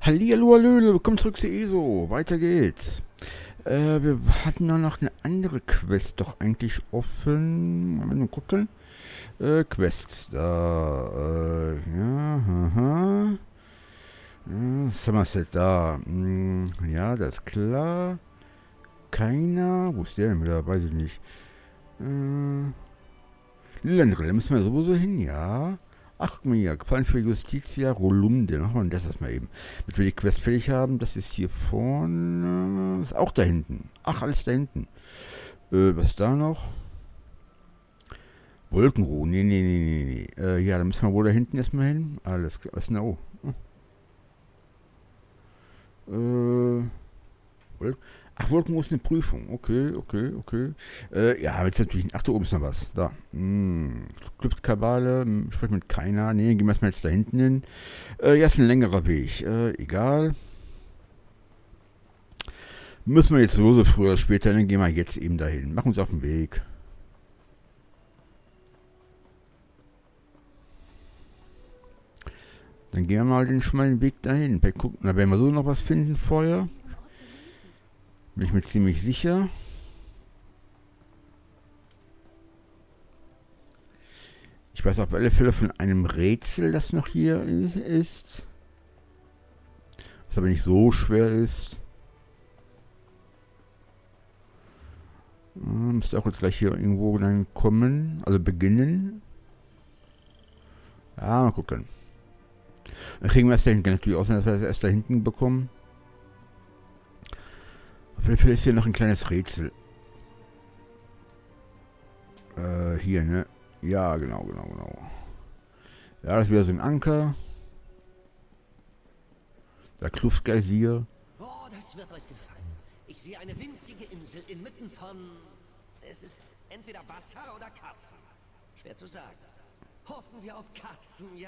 Hallihallo, hallöle, willkommen zurück zu ESO. Weiter geht's. Wir hatten noch eine andere Quest doch eigentlich offen. Mal gucken. Quests. Da, ja, aha. Somerset da. Ja, das ist klar. Keiner. Wo ist der denn wieder? Weiß ich nicht. Lillandrill, da müssen wir sowieso hin, ja. Ach, guck mal hier, Gefallen für Justitia Rolunde. Machen wir das erstmal eben. Damit wir die Quest fertig haben, das ist hier vorne. Ist auch da hinten. Ach, alles da hinten. Was ist da noch? Wolkenruhe. Nee. Ja, da müssen wir wohl da hinten erstmal hin. Alles klar. Was ist denn da? Oh. Ach, Wolkenruhe ist eine Prüfung. Okay. Ja, jetzt natürlich. Ach, da oben ist noch was. Da. Kryptkabale. Sprich mit keiner. Nee, gehen wir erstmal jetzt da hinten hin. Ja, ist ein längerer Weg. Egal. Müssen wir jetzt so früher oder später, dann gehen wir jetzt eben dahin. Machen uns auf den Weg. Dann gehen wir mal den schmalen Weg dahin. Gucken, da werden wir so noch was finden vorher. Bin ich mir ziemlich sicher. Ich weiß auf alle Fälle von einem Rätsel, das noch hier ist. Was aber nicht so schwer ist. Müsste auch jetzt gleich hier irgendwo dann kommen. Also beginnen. Ja, mal gucken. Dann kriegen wir es da hinten natürlich auch, dass wir das erst da hinten bekommen. Auf jeden Fall ist hier noch ein kleines Rätsel. Hier, ne? Ja, genau. Ja, das ist wieder so ein Anker. Der Kluftgeysir. Oh, das wird euch gefallen. Ich sehe eine winzige Insel inmitten von... Es ist entweder Wasser oder Katzen. Schwer zu sagen. Hoffen wir auf Katzen, ja?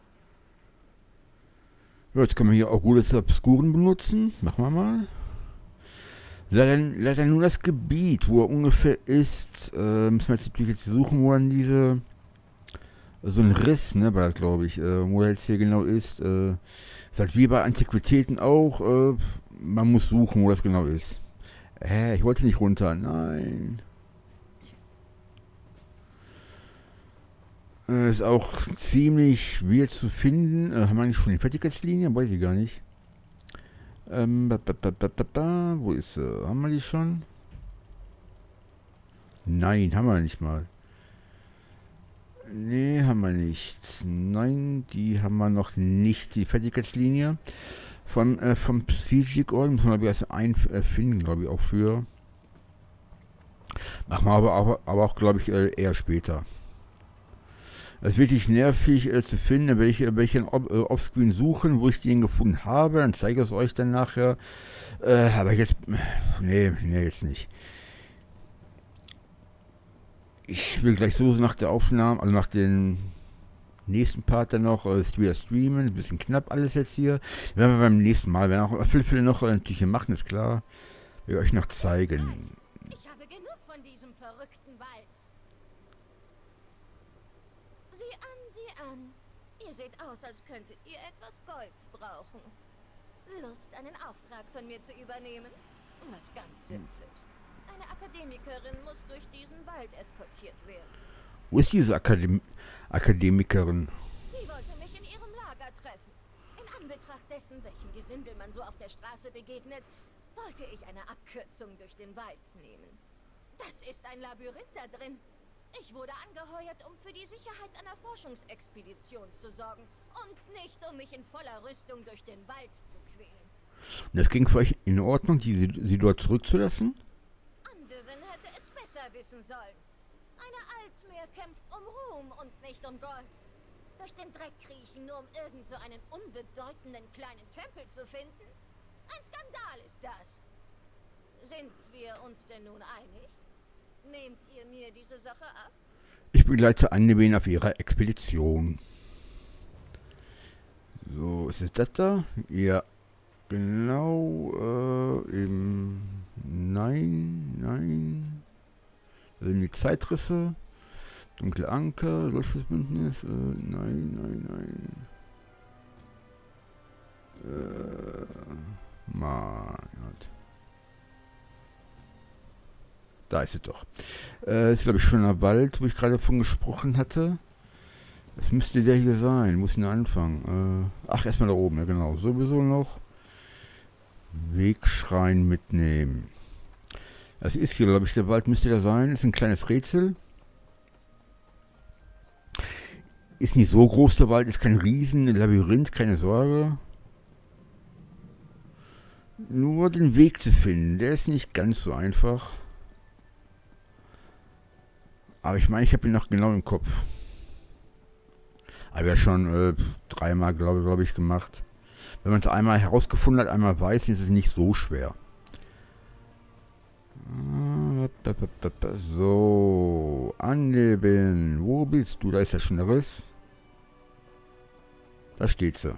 Ja, jetzt können wir hier auch gutes Obskuren benutzen. Machen wir mal. Leider nur das Gebiet, wo er ungefähr ist. Müssen wir jetzt natürlich suchen, wo dann diese... So ein Riss, ne, war das, glaube ich, wo er jetzt hier genau ist. Ist halt wie bei Antiquitäten auch. Man muss suchen, wo das genau ist. Ich wollte nicht runter. Nein. Ist auch ziemlich schwer zu finden. Haben wir nicht schon die Fertigkeitslinie? Weiß ich gar nicht. Wo ist sie? Haben wir die schon? Nein, haben wir nicht mal. Nee, haben wir nicht. Nein, die haben wir noch nicht. Die Fertigkeitslinie vom Psychic Order müssen wir, glaube ich, erst finden, glaube ich, auch für. Machen wir aber auch, glaube ich, eher später. Das ist wirklich nervig zu finden, welchen Offscreen suchen, wo ich den gefunden habe. Dann zeige ich es euch dann nachher. Aber jetzt... Nee, jetzt nicht. Ich will gleich so nach der Aufnahme, also nach dem nächsten Part dann noch wieder streamen. Ein bisschen knapp alles jetzt hier. Werden wir beim nächsten Mal, werden auch viele noch natürlich machen, ist klar. Will ich euch noch zeigen. Ich habe genug von diesem verrückten Wald. Sieh an. Ihr seht aus, als könntet ihr etwas Gold brauchen. Lust, einen Auftrag von mir zu übernehmen? Was ganz Simples. Eine Akademikerin muss durch diesen Wald eskortiert werden. Wo ist diese Akademikerin? Sie wollte mich in ihrem Lager treffen. In Anbetracht dessen, welchem Gesindel man so auf der Straße begegnet, wollte ich eine Abkürzung durch den Wald nehmen. Das ist ein Labyrinth da drin. Ich wurde angeheuert, um für die Sicherheit einer Forschungsexpedition zu sorgen und nicht, um mich in voller Rüstung durch den Wald zu quälen. Und das ging für euch in Ordnung, sie dort zurückzulassen? Anduin hätte es besser wissen sollen. Eine Altmeer kämpft um Ruhm und nicht um Gold. Durch den Dreck kriechen, nur um irgend so einen unbedeutenden kleinen Tempel zu finden? Ein Skandal ist das. Sind wir uns denn nun einig? Nehmt ihr mir diese Sache ab? Ich begleite Anduin auf ihrer Expedition. So, ist es das da? Ja, genau. Eben. Nein. Das sind die Zeitrisse. Dunkle Anker, Löschungsbündnis. Nein. Da ist es doch. Ist, glaube ich, schon der Wald, wo ich gerade von gesprochen hatte. Es müsste der hier sein. Muss ich anfangen? Ach, erstmal da oben, ja genau. Sowieso noch. Wegschrein mitnehmen. Das ist hier, glaube ich, der Wald müsste da sein. Ist ein kleines Rätsel. Ist nicht so groß, der Wald. Ist kein Riesen-Labyrinth, keine Sorge. Nur den Weg zu finden, der ist nicht ganz so einfach. Aber ich meine, ich habe ihn noch genau im Kopf. Aber ja schon dreimal, glaube ich, gemacht. Wenn man es einmal herausgefunden hat, einmal weiß, ist es nicht so schwer. So, anleben. Wo bist du? Da ist ja schon der Riss. Da steht sie.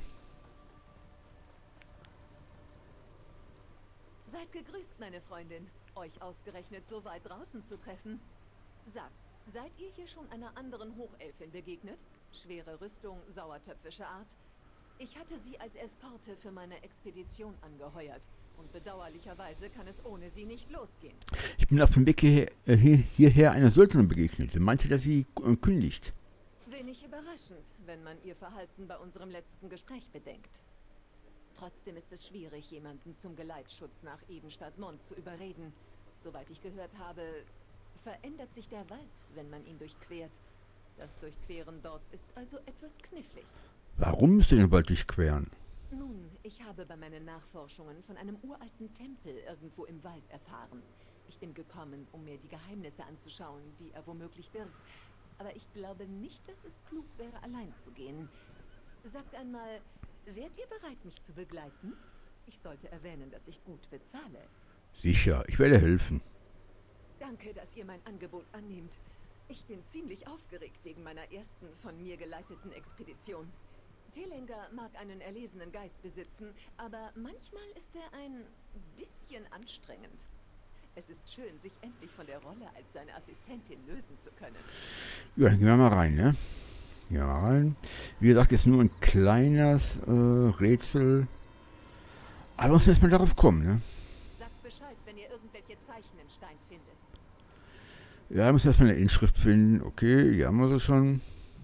Seid gegrüßt, meine Freundin. Euch ausgerechnet so weit draußen zu treffen. Sagt, seid ihr hier schon einer anderen Hochelfin begegnet? Schwere Rüstung, sauertöpfische Art. Ich hatte sie als Eskorte für meine Expedition angeheuert. Und bedauerlicherweise kann es ohne sie nicht losgehen. Ich bin auf dem Weg hierher einer Söldnerin begegnet. Sie meinte, dass sie kündigt. Wenig überraschend, wenn man ihr Verhalten bei unserem letzten Gespräch bedenkt. Trotzdem ist es schwierig, jemanden zum Geleitschutz nach Ebenstadt-Mond zu überreden. Soweit ich gehört habe, verändert sich der Wald, wenn man ihn durchquert. Das Durchqueren dort ist also etwas knifflig. Warum müsst ihr den Wald durchqueren? Nun, ich habe bei meinen Nachforschungen von einem uralten Tempel irgendwo im Wald erfahren. Ich bin gekommen, um mir die Geheimnisse anzuschauen, die er womöglich birgt. Aber ich glaube nicht, dass es klug wäre, allein zu gehen. Sagt einmal, wärt ihr bereit, mich zu begleiten? Ich sollte erwähnen, dass ich gut bezahle. Sicher, ich werde helfen. Danke, dass ihr mein Angebot annehmt. Ich bin ziemlich aufgeregt wegen meiner ersten von mir geleiteten Expedition. Telenger mag einen erlesenen Geist besitzen, aber manchmal ist er ein bisschen anstrengend. Es ist schön, sich endlich von der Rolle als seine Assistentin lösen zu können. Ja, dann gehen wir mal rein, ne? Ja, rein. Wie gesagt, ist nur ein kleines Rätsel. Aber wir müssen erstmal darauf kommen, ne? Sagt Bescheid, wenn ihr irgendwelche Zeichen im Stein findet. Ja, wir müssen erstmal eine Inschrift finden. Okay, hier haben wir sie schon.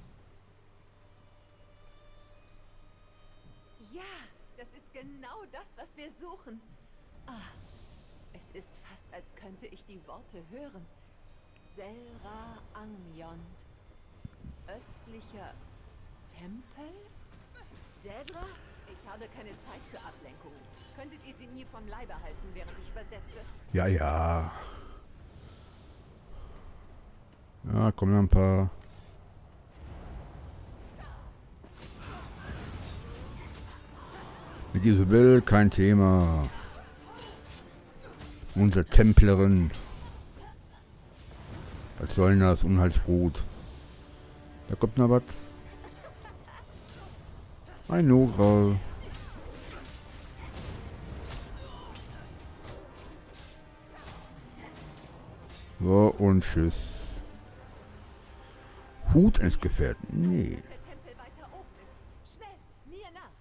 Ja, das ist genau das, was wir suchen. Ah, es ist fast, als könnte ich die Worte hören. Selra Angyond. Östlicher Tempel? Dedra? Ich habe keine Zeit für Ablenkungen. Könntet ihr sie mir vom Leibe halten, während ich übersetze? Ja, ja. Ja, kommen noch ein paar. Mit Isabel kein Thema. Unsere Templerin. Was soll denn das? Unheilsbrut. Da kommt noch was. Ein Nogral. So, und tschüss. Hut eines Gefährten. Nee. Dass der Tempel weiter oben ist. Schnell, mir nach.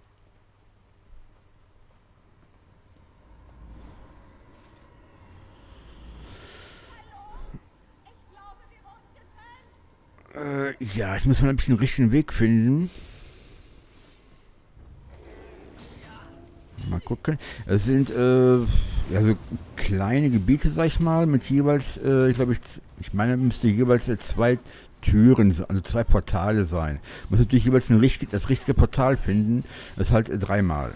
Ja, ich muss mal ein bisschen den richtigen Weg finden. Mal gucken. Es sind ja, so kleine Gebiete, sag ich mal, mit jeweils, ich meine, müsste jeweils zwei Türen, also zwei Portale sein. Muss natürlich jeweils das richtige Portal finden. Das ist halt dreimal.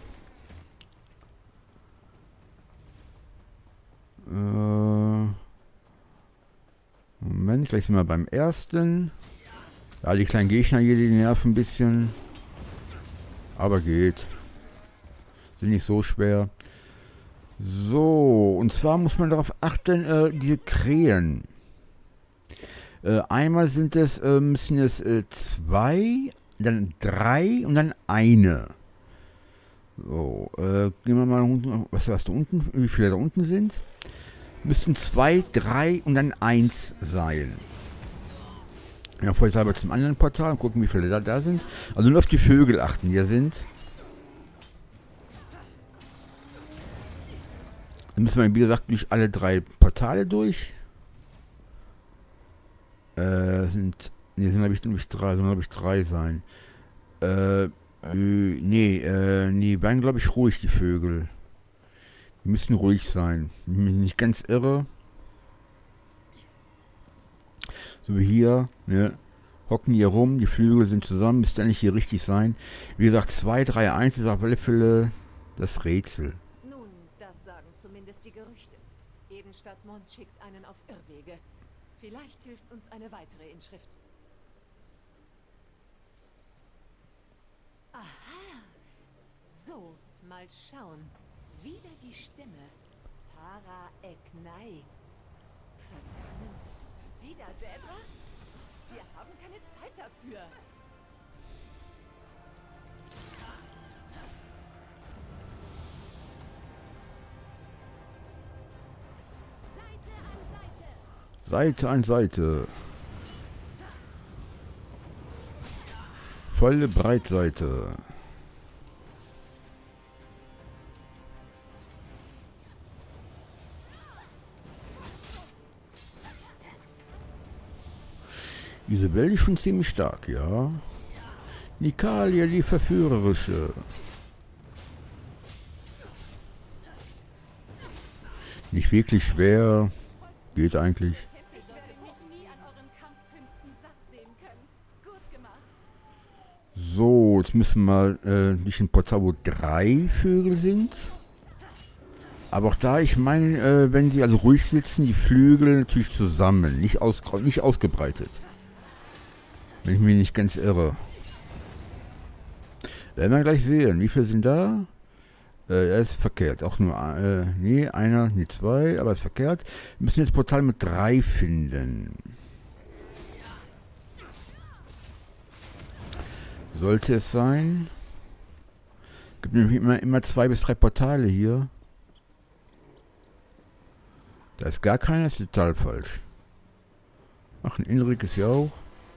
Moment, gleich sind wir beim ersten. Ja, die kleinen Gegner hier, die nerven ein bisschen. Aber geht. Sind nicht so schwer. So, und zwar muss man darauf achten, diese Krähen. Einmal sind es, müssen es 2, dann 3 und dann eine. So, gehen wir mal unten, was da unten, wie viele da unten sind. Müssten 2, 3 und dann 1 sein. Ja, vorher selber zum anderen Portal und gucken, wie viele da sind. Also nur auf die Vögel achten, die da sind. Dann müssen wir, wie gesagt, durch alle 3 Portale durch. sind glaube ich drei, sollen glaube ich drei sein. Nee, waren glaube ich ruhig, die Vögel. Die müssen ruhig sein. Bin ich nicht ganz irre. So wie hier, ne? Hocken hier rum, die Flügel sind zusammen, müsste eigentlich hier richtig sein. Wie gesagt, 2, 3, 1 ist auf alle Fälle das Rätsel. Nun, das sagen zumindest die Gerüchte. Eben Stadtmond schickt einen auf Irrwege. Vielleicht hilft uns eine weitere Inschrift. Aha. So, mal schauen. Wieder die Stimme. Para Eknai. Vergangen. Wieder Dädra? Wir haben keine Zeit dafür. Seite an Seite. Volle Breitseite. Isabelle ist schon ziemlich stark, ja. Nikalia, die Verführerische. Nicht wirklich schwer. Geht eigentlich. Ich werde mich nie an euren Kampfkünsten satt sehen können. Gut gemacht. So, jetzt müssen wir durch ein Portal, wo 3 Vögel sind. Aber auch da, ich meine, wenn sie also ruhig sitzen, die Flügel natürlich zusammen, nicht ausgebreitet. Wenn ich mich nicht ganz irre. Werden wir gleich sehen. Wie viele sind da? Er ist verkehrt. Auch nur, nee, einer, nee, 2, aber ist verkehrt. Wir müssen jetzt Portal mit 3 finden. Sollte es sein. Es gibt nämlich immer 2 bis 3 Portale hier. Da ist gar keiner, ist total falsch. Ach, ein Inrik ist ja auch.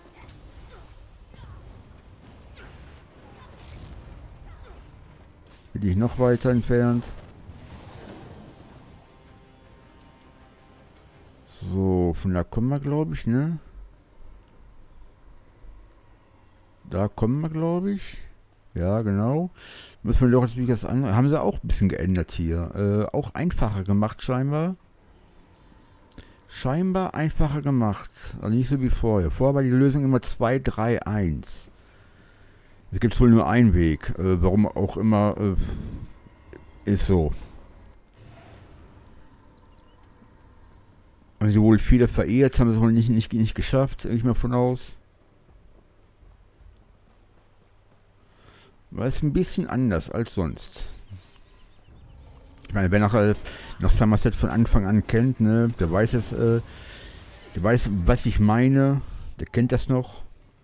Bin ich noch weiter entfernt. So, von da kommen wir, glaube ich, ne? Da kommen wir, glaube ich. Ja, genau. Müssen wir doch natürlich das andere. Haben sie auch ein bisschen geändert hier. Auch einfacher gemacht, scheinbar. Scheinbar einfacher gemacht. Also nicht so wie vorher. Vorher war die Lösung immer 2, 3, 1. Es gibt wohl nur einen Weg, warum auch immer, ist so. Haben sie wohl viele verehrt, haben sie es wohl nicht geschafft, gehe ich mal von aus. War es ein bisschen anders als sonst. Ich meine, wer noch Somerset von Anfang an kennt, ne, der weiß es, der weiß, was ich meine, der kennt das noch.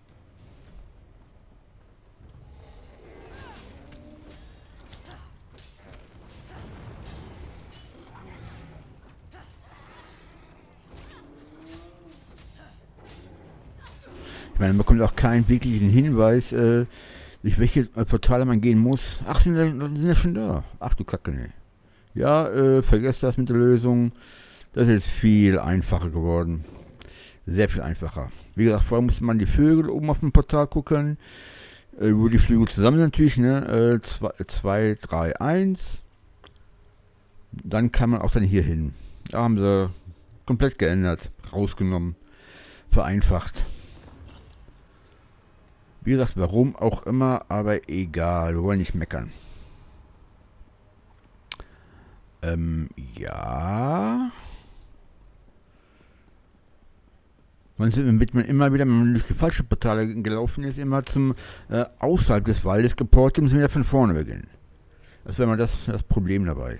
Ich meine, man bekommt auch keinen wirklichen Hinweis, durch welche Portale man gehen muss. Ach, sind ja schon da. Ach du Kacke, ne. Ja, vergesst das mit der Lösung. Das ist viel einfacher geworden. Sehr viel einfacher. Wie gesagt, vorher musste man die Vögel oben auf dem Portal gucken. Wo die Flügel zusammen sind natürlich, ne. 2, 3, 1. Dann kann man auch dann hier hin. Da haben sie komplett geändert. Rausgenommen. Vereinfacht. Wie gesagt, warum auch immer, aber egal, wir wollen nicht meckern. Ja. Damit man immer wieder, wenn man durch die falsche Portale gelaufen ist, immer zum außerhalb des Waldes geportet, müssen wir wieder von vorne beginnen. Das wäre mal das Problem dabei.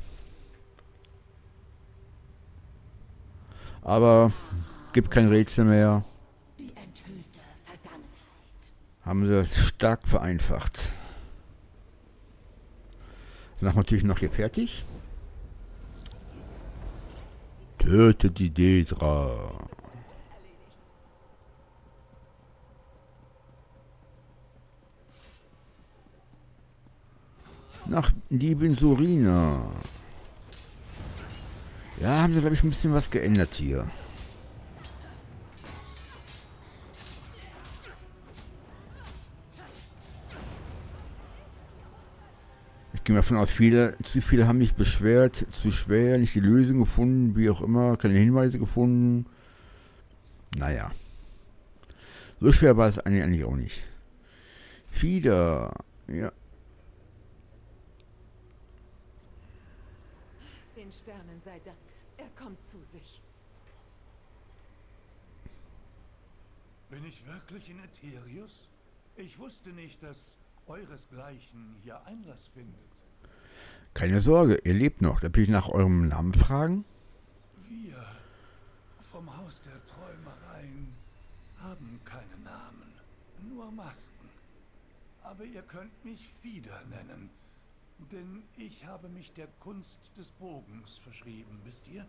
Aber gibt kein Rätsel mehr. Haben sie stark vereinfacht. Danach natürlich noch hier fertig. Tötet die Dädra. Nach Diebin Surina. Ja, haben sie, glaube ich, ein bisschen was geändert hier. gehe mal davon aus, zu viele haben sich beschwert, zu schwer, nicht die Lösung gefunden, wie auch immer, keine Hinweise gefunden. Naja. So schwer war es eigentlich auch nicht. Fieder, ja. Den Sternen sei Dank. Er kommt zu sich. Bin ich wirklich in Aetherius? Ich wusste nicht, dass euresgleichen hier Einlass findet. Keine Sorge, ihr lebt noch. Darf ich nach eurem Namen fragen? Wir vom Haus der Träumereien haben keine Namen, nur Masken. Aber ihr könnt mich Fieder nennen, denn ich habe mich der Kunst des Bogens verschrieben, wisst ihr?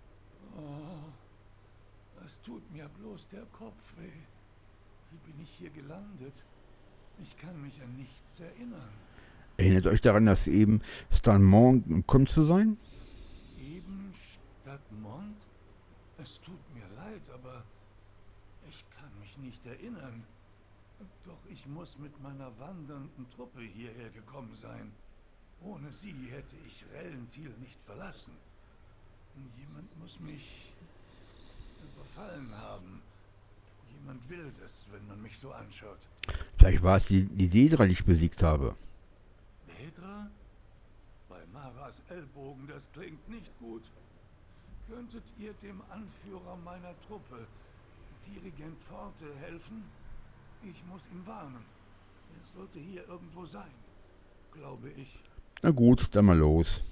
Oh, es tut mir bloß der Kopf weh. Wie bin ich hier gelandet? Ich kann mich an nichts erinnern. Erinnert euch daran, dass eben Stanmont kommt zu sein? Eben Stadtmont? Es tut mir leid, aber ich kann mich nicht erinnern. Doch ich muss mit meiner wandernden Truppe hierher gekommen sein. Ohne sie hätte ich Rellentil nicht verlassen. Jemand muss mich überfallen haben. Jemand Wildes, wenn man mich so anschaut. Vielleicht war es die Dedra, die ich besiegt habe. Dedra? Bei Maras Ellbogen, das klingt nicht gut. Könntet ihr dem Anführer meiner Truppe, Dirigent Pforte, helfen? Ich muss ihn warnen. Er sollte hier irgendwo sein, glaube ich. Na gut, dann mal los.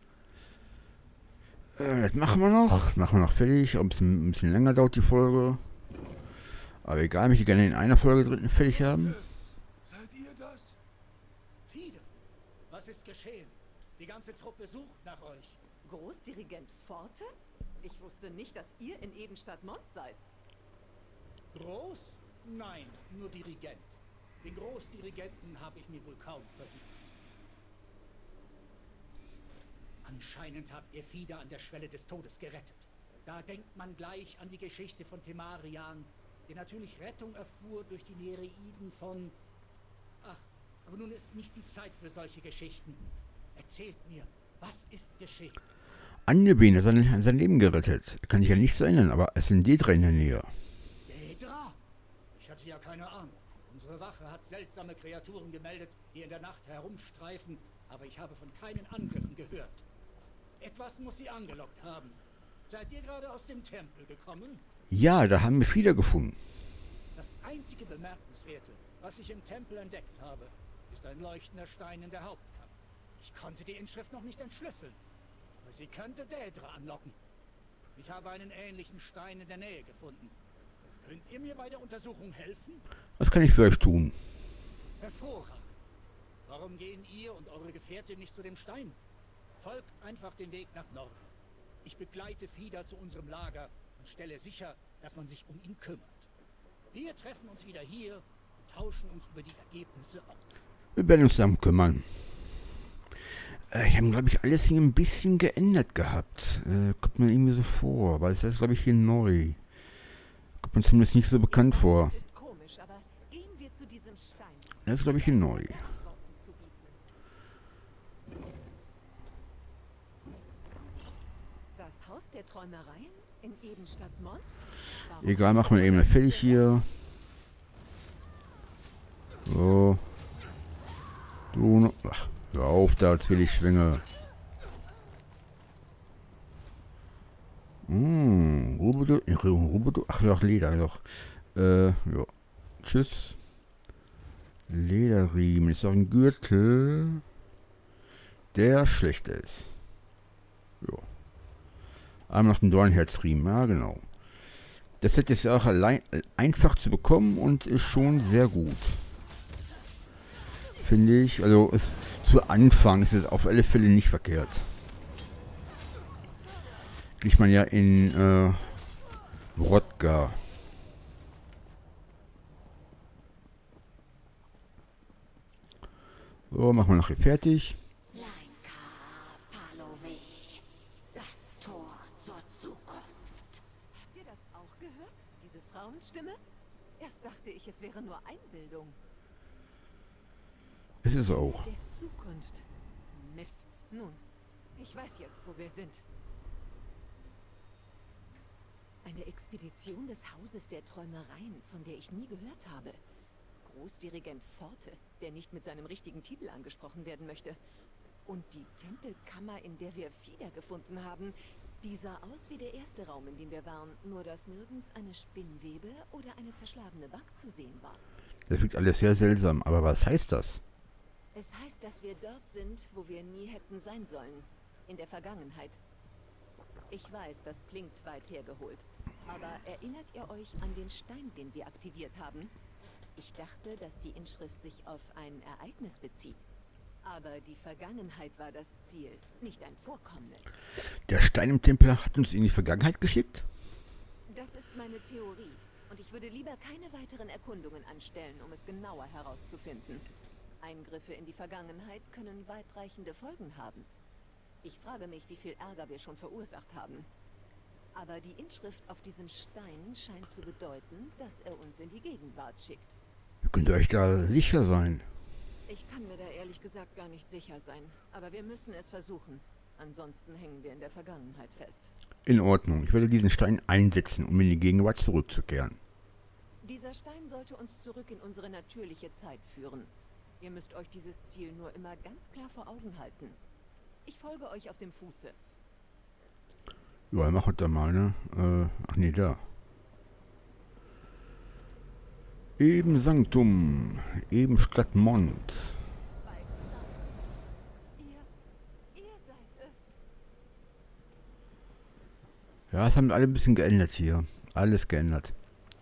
Das machen wir noch. Machen wir noch fertig. Ob es ein bisschen länger dauert, die Folge. Aber egal, möchte ich gerne in einer Folge drin fertig haben. Seid ihr das? Fieder, was ist geschehen? Die ganze Truppe sucht nach euch. Großdirigent Pforte? Ich wusste nicht, dass ihr in Edenstadt-Mont seid. Groß? Nein, nur Dirigent. Den Großdirigenten habe ich mir wohl kaum verdient. Anscheinend habt ihr Fieder an der Schwelle des Todes gerettet. Da denkt man gleich an die Geschichte von Temarian, der natürlich Rettung erfuhr durch die Nereiden von... Ach, aber nun ist nicht die Zeit für solche Geschichten. Erzählt mir, was ist geschehen? Annebene hat sein Leben gerettet. Kann ich ja nicht so erinnern, aber es sind Dedra in der Nähe. Dedra? Ich hatte ja keine Ahnung. Unsere Wache hat seltsame Kreaturen gemeldet, die in der Nacht herumstreifen, aber ich habe von keinen Angriffen gehört. Etwas muss sie angelockt haben. Seid ihr gerade aus dem Tempel gekommen? Ja, da haben wir Fieder gefunden. Das einzige Bemerkenswerte, was ich im Tempel entdeckt habe, ist ein leuchtender Stein in der Hauptkammer. Ich konnte die Inschrift noch nicht entschlüsseln, aber sie könnte Dedra anlocken. Ich habe einen ähnlichen Stein in der Nähe gefunden. Könnt ihr mir bei der Untersuchung helfen? Was kann ich für euch tun? Hervorragend. Warum gehen ihr und eure Gefährtin nicht zu dem Stein? Folgt einfach den Weg nach Norden. Ich begleite Fieder zu unserem Lager und stelle sicher, dass man sich um ihn kümmert. Wir treffen uns wieder hier und tauschen uns über die Ergebnisse aus. Wir werden uns darum kümmern. Ich habe, glaube ich, alles hier ein bisschen geändert gehabt. Kommt mir irgendwie so vor, weil es ist, glaube ich, hier neu. Kommt mir zumindest nicht so bekannt vor. Das ist komisch, aber gehen wir zu diesem Stein. Das ist, glaube ich, hier neu. Antworten zu bieten. Das Haus der Träumereien in Edenstadt-Mont? Warum Egal, machen wir eben fertig hier. So. Du noch. Ach, hör auf da, als will ich schwinge. Rubedo. Ach doch, Leder, doch. Ja. Tschüss. Lederriemen. Ist doch ein Gürtel, der schlecht ist. Ja. Einmal noch ein Dornherzriemen, ja genau. Das Set ist ja auch einfach zu bekommen und ist schon sehr gut. Finde ich. Also zu Anfang ist es auf alle Fälle nicht verkehrt. Kriegt man ja in Wrodka. So, machen wir noch hier fertig. Das Tor zur Zukunft. Habt ihr das auch gehört? Diese Frauenstimme? Erst dachte ich, es wäre nur Einbildung. Es ist auch. Der Zukunft. Mist. Nun, ich weiß jetzt, wo wir sind. Eine Expedition des Hauses der Träumereien, von der ich nie gehört habe. Großdirigent Forte, der nicht mit seinem richtigen Titel angesprochen werden möchte. Und die Tempelkammer, in der wir Fieder gefunden haben, die sah aus wie der erste Raum, in dem wir waren, nur dass nirgends eine Spinnwebe oder eine zerschlagene Bank zu sehen war. Das wirkt alles sehr seltsam, aber was heißt das? Es heißt, dass wir dort sind, wo wir nie hätten sein sollen. In der Vergangenheit. Ich weiß, das klingt weit hergeholt. Aber erinnert ihr euch an den Stein, den wir aktiviert haben? Ich dachte, dass die Inschrift sich auf ein Ereignis bezieht. Aber die Vergangenheit war das Ziel, nicht ein Vorkommnis. Der Stein im Tempel hat uns in die Vergangenheit geschickt? Das ist meine Theorie. Und ich würde lieber keine weiteren Erkundungen anstellen, um es genauer herauszufinden. Eingriffe in die Vergangenheit können weitreichende Folgen haben. Ich frage mich, wie viel Ärger wir schon verursacht haben. Aber die Inschrift auf diesem Stein scheint zu bedeuten, dass er uns in die Gegenwart schickt. Ihr könnt euch da sicher sein. Ich kann mir da ehrlich gesagt gar nicht sicher sein. Aber wir müssen es versuchen. Ansonsten hängen wir in der Vergangenheit fest. In Ordnung. Ich werde diesen Stein einsetzen, um in die Gegenwart zurückzukehren. Dieser Stein sollte uns zurück in unsere natürliche Zeit führen. Ihr müsst euch dieses Ziel nur immer ganz klar vor Augen halten. Ich folge euch auf dem Fuße. Ja, mach das mal, ne? Ach nee, da. Eben Sanctum, eben Stadtmont. Ihr seid es. Ja, es haben alle ein bisschen geändert hier. Alles geändert.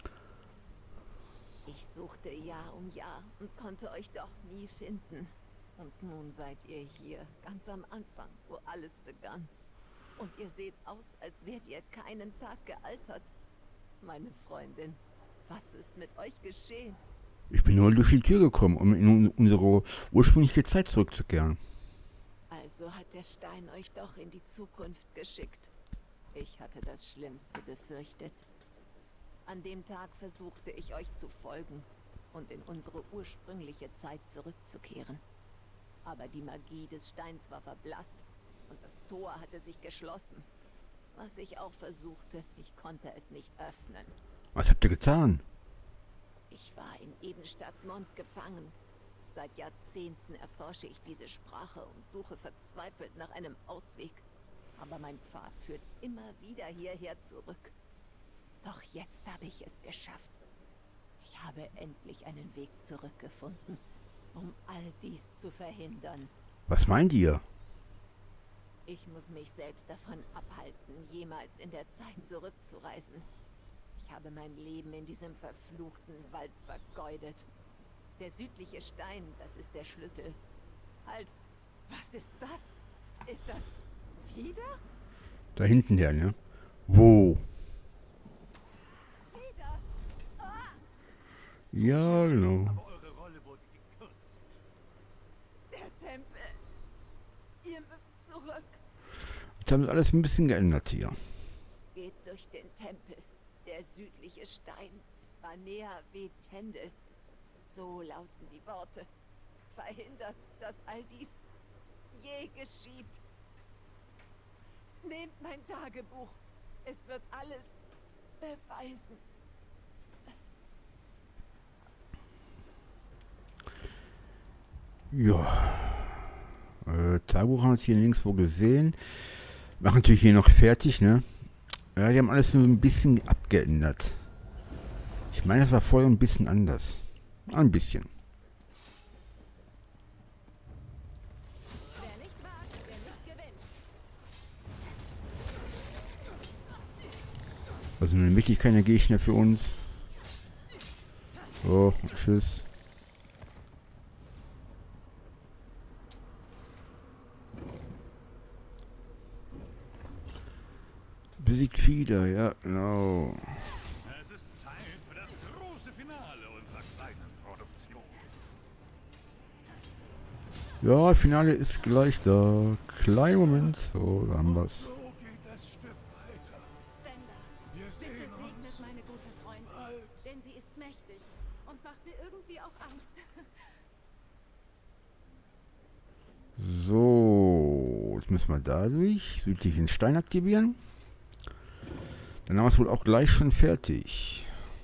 Ich suchte Jahr um Jahr und konnte euch doch nie finden. Und nun seid ihr hier, ganz am Anfang, wo alles begann. Und ihr seht aus, als wärt ihr keinen Tag gealtert. Meine Freundin, was ist mit euch geschehen? Ich bin nur durch die Tür gekommen, um in unsere ursprüngliche Zeit zurückzukehren. Also hat der Stein euch doch in die Zukunft geschickt. Ich hatte das Schlimmste befürchtet. An dem Tag versuchte ich euch zu folgen und in unsere ursprüngliche Zeit zurückzukehren. Aber die Magie des Steins war verblasst und das Tor hatte sich geschlossen. Was ich auch versuchte, ich konnte es nicht öffnen. Was habt ihr getan? Ich war in Ebenstadtmont gefangen. Seit Jahrzehnten erforsche ich diese Sprache und suche verzweifelt nach einem Ausweg. Aber mein Pfad führt immer wieder hierher zurück. Doch jetzt habe ich es geschafft. Ich habe endlich einen Weg zurückgefunden, um all dies zu verhindern. Was meint ihr? Ich muss mich selbst davon abhalten, jemals in der Zeit zurückzureisen. Ich habe mein Leben in diesem verfluchten Wald vergeudet. Der südliche Stein, das ist der Schlüssel. Halt, was ist das? Ist das Fieder? Da hinten der, ne? Wo? Fieder! Ah! Ja, genau. Aber eure Rolle wurde gekürzt. Der Tempel! Ihr müsst zurück! Jetzt haben sie alles ein bisschen geändert hier. Geht durch den Tempel. Der südliche Stein war näher wie Tendel. So lauten die Worte. Verhindert, dass all dies je geschieht. Nehmt mein Tagebuch. Es wird alles beweisen. Ja. Tagebuch haben wir jetzt hier links wo gesehen. Machen natürlich hier noch fertig, ne? Ja, die haben alles nur ein bisschen abgeändert. Ich meine, das war vorher ein bisschen anders. Ein bisschen. Wer nicht wagt, der nicht gewinnt. Also nun wirklich keine Gegner für uns. So, tschüss. Besiegt Fieder, ja, genau. Es ist Zeit für das große Finale unserer kleinen Produktion. Ja, Finale ist gleich da. Kleinen Moment. So, da haben wir's. So geht das Stück weiter. Stender, Wir bitte sehen uns. segnet meine gute Freundin, Bald. denn sie ist mächtig und macht mir irgendwie auch Angst. So. Jetzt müssen wir dadurch südlichen Stein aktivieren. Dann haben wir es wohl auch gleich schon fertig.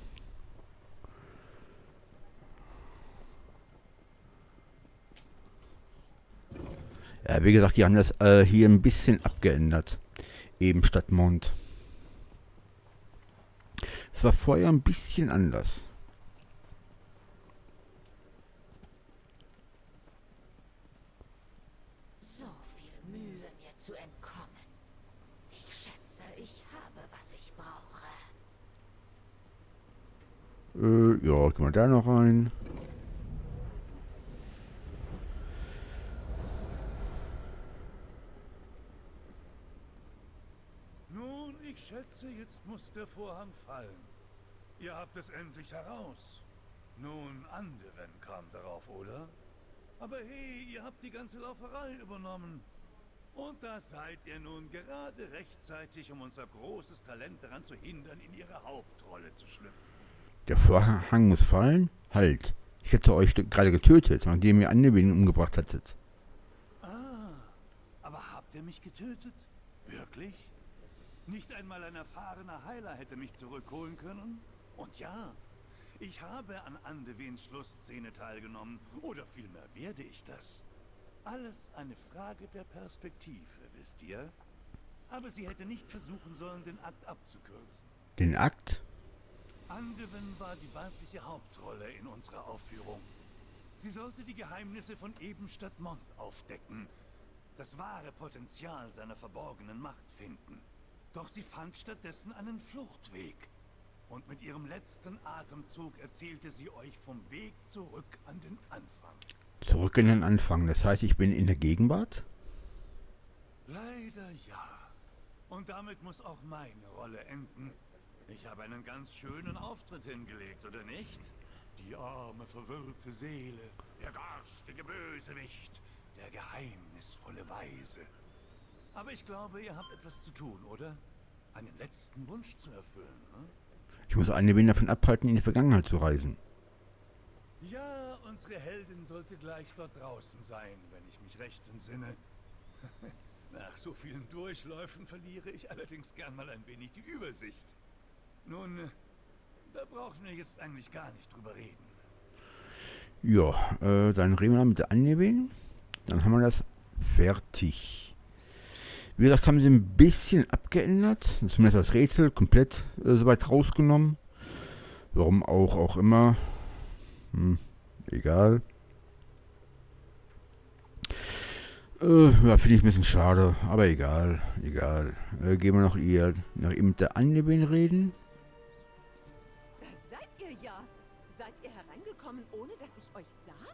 Ja, wie gesagt, die haben das hier ein bisschen abgeändert. Eben statt Mond. Es war vorher ein bisschen anders. So viel Mühe, mir zu entkommen. Ich schätze, ich habe, was ich brauche. Ja, gehen wir da noch rein. Nun, ich schätze, jetzt muss der Vorhang fallen. Ihr habt es endlich heraus. Nun, Andeven kam darauf, oder? Aber hey, ihr habt die ganze Lauferei übernommen. Und da seid ihr nun gerade rechtzeitig, um unser großes Talent daran zu hindern, in ihre Hauptrolle zu schlüpfen. Der Vorhang muss fallen? Halt. Ich hätte euch gerade getötet, nachdem ihr Andeven umgebracht hattet. Ah, aber habt ihr mich getötet? Wirklich? Nicht einmal ein erfahrener Heiler hätte mich zurückholen können? Und ja, ich habe an Andevens Schlussszene teilgenommen. Oder vielmehr werde ich das. Alles eine Frage der Perspektive, wisst ihr? Aber sie hätte nicht versuchen sollen, den Akt abzukürzen. Den Akt? Andeven war die weibliche Hauptrolle in unserer Aufführung. Sie sollte die Geheimnisse von Ebenstadt Mond aufdecken, das wahre Potenzial seiner verborgenen Macht finden. Doch sie fand stattdessen einen Fluchtweg. Und mit ihrem letzten Atemzug erzählte sie euch vom Weg zurück an den Anfang. Zurück in den Anfang. Das heißt, ich bin in der Gegenwart? Leider ja. Und damit muss auch meine Rolle enden. Ich habe einen ganz schönen Auftritt hingelegt, oder nicht? Die arme, verwirrte Seele, der garstige Bösewicht, der geheimnisvolle Weise. Aber ich glaube, ihr habt etwas zu tun, oder? Einen letzten Wunsch zu erfüllen, hm? Ich muss Andeven davon abhalten, in die Vergangenheit zu reisen. Ja, unsere Heldin sollte gleich dort draußen sein, wenn ich mich recht entsinne. Nach so vielen Durchläufen verliere ich allerdings gern mal ein wenig die Übersicht. Nun, da brauchen wir jetzt eigentlich gar nicht drüber reden. Ja, dann reden wir mit der Andeven. Dann haben wir das fertig. Wie gesagt, haben sie ein bisschen abgeändert. Zumindest das Rätsel komplett soweit rausgenommen. Warum auch immer. Egal. Ja, finde ich ein bisschen schade. Aber egal. Egal. Gehen wir noch eben mit der Andeven reden. Das seid ihr ja. Seid ihr hereingekommen, ohne dass ich euch sah?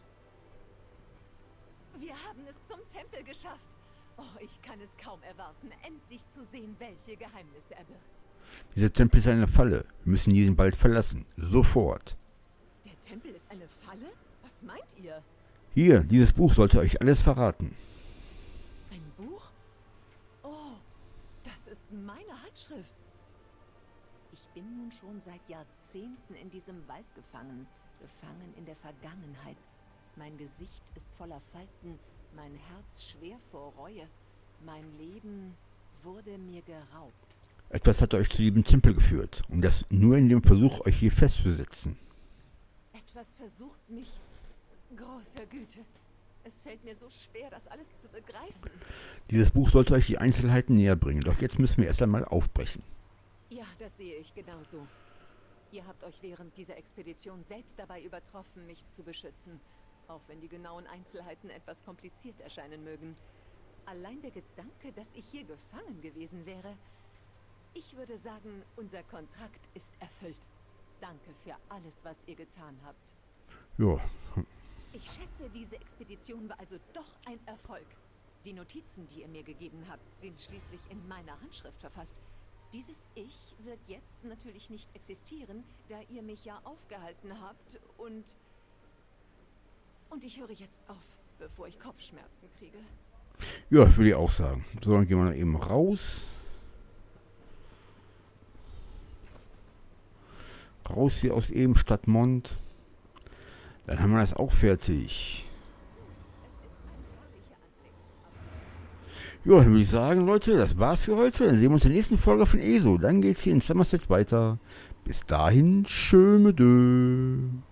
Wir haben es zum Tempel geschafft. Oh, ich kann es kaum erwarten, endlich zu sehen, welche Geheimnisse er birgt. Dieser Tempel ist eine Falle. Wir müssen diesen bald verlassen. Sofort. Der Tempel ist eine Falle? Was meint ihr? Hier, dieses Buch sollte euch alles verraten. Ein Buch? Oh, das ist meine Handschrift. Ich bin nun schon seit Jahrzehnten in diesem Wald gefangen in der Vergangenheit. Mein Gesicht ist voller Falten, mein Herz schwer vor Reue. Mein Leben wurde mir geraubt. Etwas hat euch zu diesem Tempel geführt. Und das nur in dem Versuch, euch hier festzusetzen. Etwas versucht mich. Großer Güte. Es fällt mir so schwer, das alles zu begreifen. Dieses Buch sollte euch die Einzelheiten näher bringen. Doch jetzt müssen wir erst einmal aufbrechen. Ja, das sehe ich genauso. Ihr habt euch während dieser Expedition selbst dabei übertroffen, mich zu beschützen. Auch wenn die genauen Einzelheiten etwas kompliziert erscheinen mögen. Allein der Gedanke, dass ich hier gefangen gewesen wäre. Ich würde sagen, unser Kontrakt ist erfüllt. Danke für alles, was ihr getan habt. Ja. Ich schätze, diese Expedition war also doch ein Erfolg. Die Notizen, die ihr mir gegeben habt, sind schließlich in meiner Handschrift verfasst. Dieses Ich wird jetzt natürlich nicht existieren, da ihr mich ja aufgehalten habt und ich höre jetzt auf, bevor ich Kopfschmerzen kriege. Ja, würde ich auch sagen. So, dann gehen wir noch eben raus. Raus hier aus Ebenstadt Mond. Dann haben wir das auch fertig. Ja, dann würde ich sagen, Leute, das war's für heute. Dann sehen wir uns in der nächsten Folge von ESO. Dann geht's hier in Somerset weiter. Bis dahin, schöne Dö.